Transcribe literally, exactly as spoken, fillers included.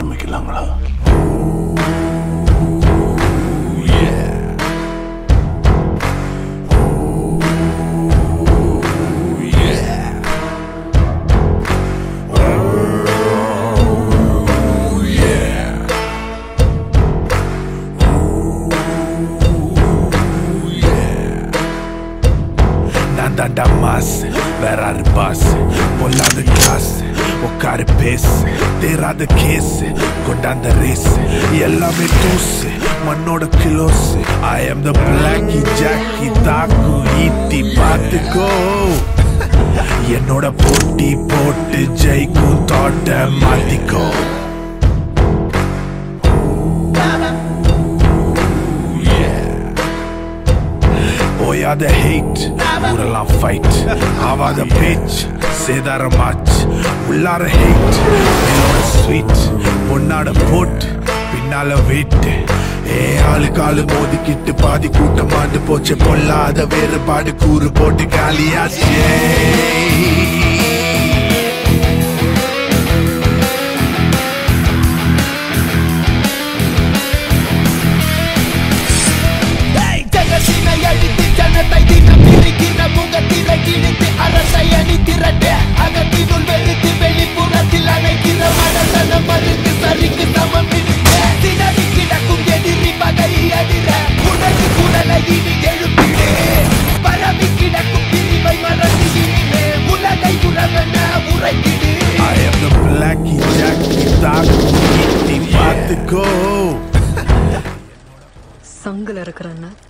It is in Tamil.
ஆரம்பிக்கலாங்களா? Danda mas, verar bas, bollade klass, åkare piss, derade kiss, godande riss, ellame tusse, mannode kilosse. I am the Blackie Jackie Taku Iti Patiko. என்னோட போட்டி போட்டு ஜெயிக்கும் தோட்ட மாத்திக்கோ. Oyadı hate, vurulan fight. Havada bitch, sedara match. Ullara hate, melora sweet. Ponnada put, pinnala wit. Hey, ஆளு காலு மோதிக்கிட்டு பாதி கூட்டமாண்டு போச்சு. பொல்லாத வேறுபாடு கூறு போட்டு காலியாச்சே. I am the Blackie Jackie Taku Iti Patiko. சங்கல இருக்கிறன்னா